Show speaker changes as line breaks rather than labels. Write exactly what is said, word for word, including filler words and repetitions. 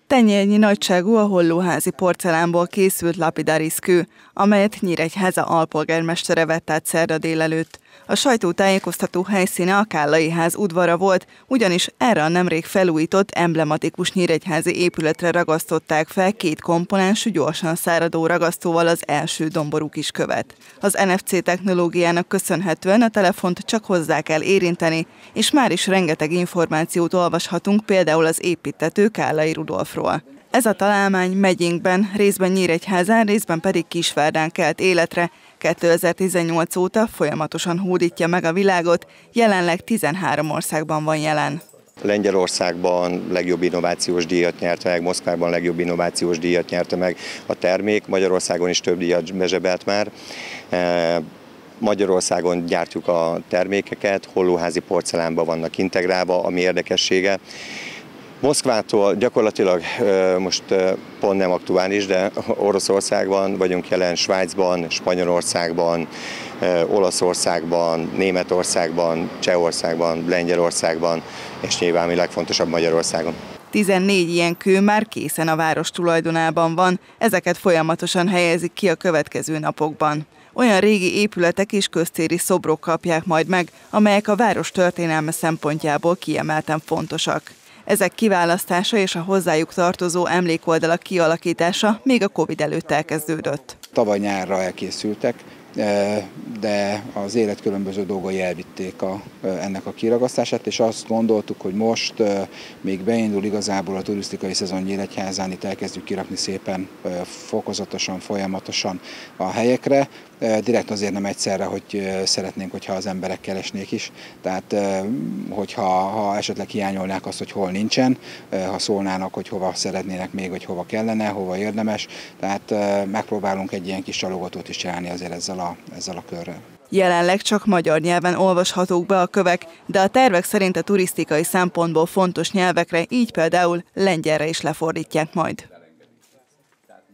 Tenyérnyi nagyságú a hollóházi porcelánból készült lapidariszkő, amelyet Nyíregyháza alpolgármestere vett át szerda délelőtt. A sajtótájékoztató helyszíne a Kállai ház udvara volt, ugyanis erre a nemrég felújított, emblematikus nyíregyházi épületre ragasztották fel két komponensű, gyorsan száradó ragasztóval az első domború kiskövet. Az en ef cé technológiának köszönhetően a telefont csak hozzá kell érinteni, és már is rengeteg információt olvashatunk például az építtető Kállai Rudolfról. Ez a találmány megyénkben, részben Nyíregyházán, részben pedig Kisvárdán kelt életre. kétezer-tizennyolc óta folyamatosan hódítja meg a világot, jelenleg tizenhárom országban van jelen.
Lengyelországban legjobb innovációs díjat nyerte meg, Moszkvában legjobb innovációs díjat nyerte meg a termék, Magyarországon is több díjat bezsebelt már. Magyarországon gyártjuk a termékeket, hollóházi porcelánba vannak integrálva, ami érdekessége. Moszkvától gyakorlatilag most pont nem aktuális, de Oroszországban vagyunk jelen, Svájcban, Spanyolországban, Olaszországban, Németországban, Csehországban, Lengyelországban, és nyilván mi legfontosabb Magyarországon.
tizennégy ilyen kő már készen a város tulajdonában van, ezeket folyamatosan helyezik ki a következő napokban. Olyan régi épületek és köztéri szobrok kapják majd meg, amelyek a város történelme szempontjából kiemelten fontosak. Ezek kiválasztása és a hozzájuk tartozó emlékoldalak kialakítása még a Covid előtt elkezdődött.
Tavaly nyárra elkészültek, de az élet különböző dolgai elvitték a, ennek a kiragasztását, és azt gondoltuk, hogy most még beindul igazából a turisztikai szezon Nyíregyházán, itt elkezdjük kirakni szépen, fokozatosan, folyamatosan a helyekre. Direkt azért nem egyszerre, hogy szeretnénk, hogyha az emberek keresnék is, tehát hogyha ha esetleg hiányolnák azt, hogy hol nincsen, ha szólnának, hogy hova szeretnének még, vagy hova kellene, hova érdemes, tehát megpróbálunk egy ilyen kis csalogatót is csinálni azért ezzel a, ezzel a körrel.
Jelenleg csak magyar nyelven olvashatók be a kövek, de a tervek szerint a turisztikai szempontból fontos nyelvekre, így például lengyelre is lefordítják majd.